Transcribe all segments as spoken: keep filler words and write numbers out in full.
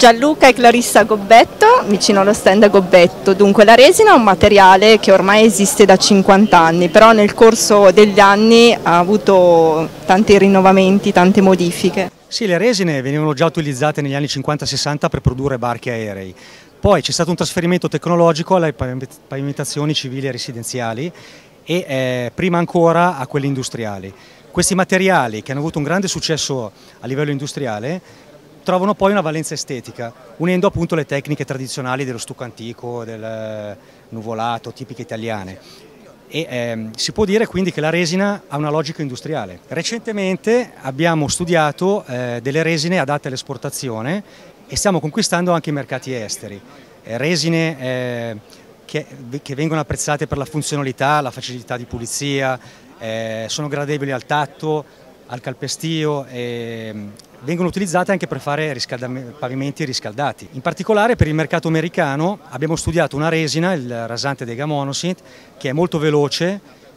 Gianluca e Clarissa Gobbetto, vicino allo stand Gobbetto. Dunque la resina è un materiale che ormai esiste da cinquanta anni, però nel corso degli anni ha avuto tanti rinnovamenti, tante modifiche. Sì, le resine venivano già utilizzate negli anni cinquanta sessanta per produrre barchi aerei. Poi c'è stato un trasferimento tecnologico alle pavimentazioni civili e residenziali e eh, prima ancora a quelle industriali. Questi materiali, che hanno avuto un grande successo a livello industriale, trovano poi una valenza estetica, unendo appunto le tecniche tradizionali dello stucco antico, del nuvolato, tipiche italiane. E, ehm, si può dire quindi che la resina ha una logica industriale. Recentemente abbiamo studiato eh, delle resine adatte all'esportazione e stiamo conquistando anche i mercati esteri. Eh, resine eh, che, che vengono apprezzate per la funzionalità, la facilità di pulizia, eh, sono gradevoli al tatto, al calpestio e vengono utilizzate anche per fare pavimenti riscaldati. In particolare per il mercato americano abbiamo studiato una resina, il rasante dei Gamonosit, che è molto veloce,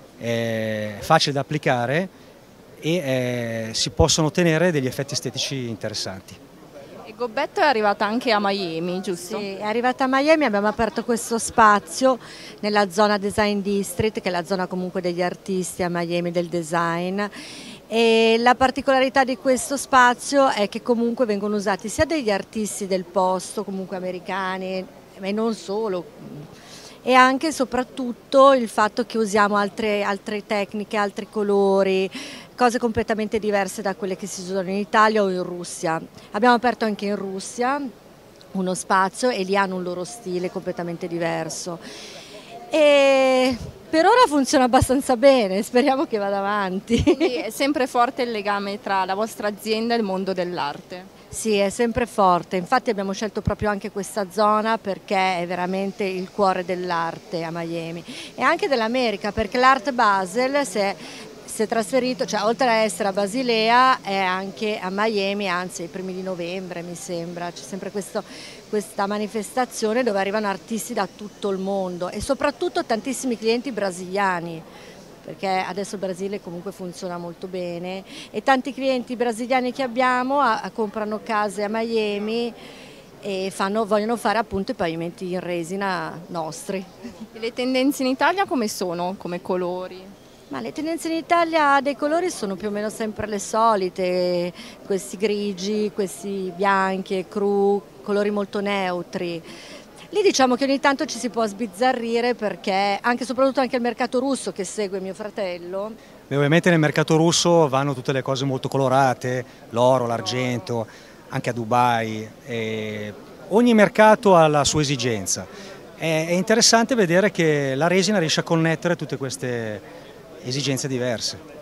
è facile da applicare e eh, si possono ottenere degli effetti estetici interessanti. E Gobbetto è arrivata anche a Miami, giusto? Sì, è arrivata a Miami, abbiamo aperto questo spazio nella zona Design District, che è la zona comunque degli artisti a Miami del design. E la particolarità di questo spazio è che comunque vengono usati sia degli artisti del posto, comunque americani, e non solo, e anche e soprattutto il fatto che usiamo altre, altre tecniche, altri colori, cose completamente diverse da quelle che si usano in Italia o in Russia. Abbiamo aperto anche in Russia uno spazio e lì hanno un loro stile completamente diverso. E per ora funziona abbastanza bene, speriamo che vada avanti. Quindi è sempre forte il legame tra la vostra azienda e il mondo dell'arte? Sì, è sempre forte, infatti abbiamo scelto proprio anche questa zona perché è veramente il cuore dell'arte a Miami e anche dell'America, perché l'Art Basel si è, si è trasferito, cioè oltre a essere a Basilea è anche a Miami, anzi ai primi di novembre mi sembra, c'è sempre questo, questa manifestazione dove arrivano artisti da tutto il mondo e soprattutto tantissimi clienti brasiliani, perché adesso il Brasile comunque funziona molto bene e tanti clienti brasiliani che abbiamo a, a comprano case a Miami e fanno, vogliono fare appunto i pavimenti in resina nostri. E le tendenze in Italia come sono, come colori? Ma le tendenze in Italia dei colori sono più o meno sempre le solite, questi grigi, questi bianchi, cru, colori molto neutri. Lì diciamo che ogni tanto ci si può sbizzarrire perché anche soprattutto anche il mercato russo che segue mio fratello. Beh, ovviamente nel mercato russo vanno tutte le cose molto colorate, l'oro, l'argento, anche a Dubai. E ogni mercato ha la sua esigenza. È interessante vedere che la resina riesce a connettere tutte queste esigenze diverse.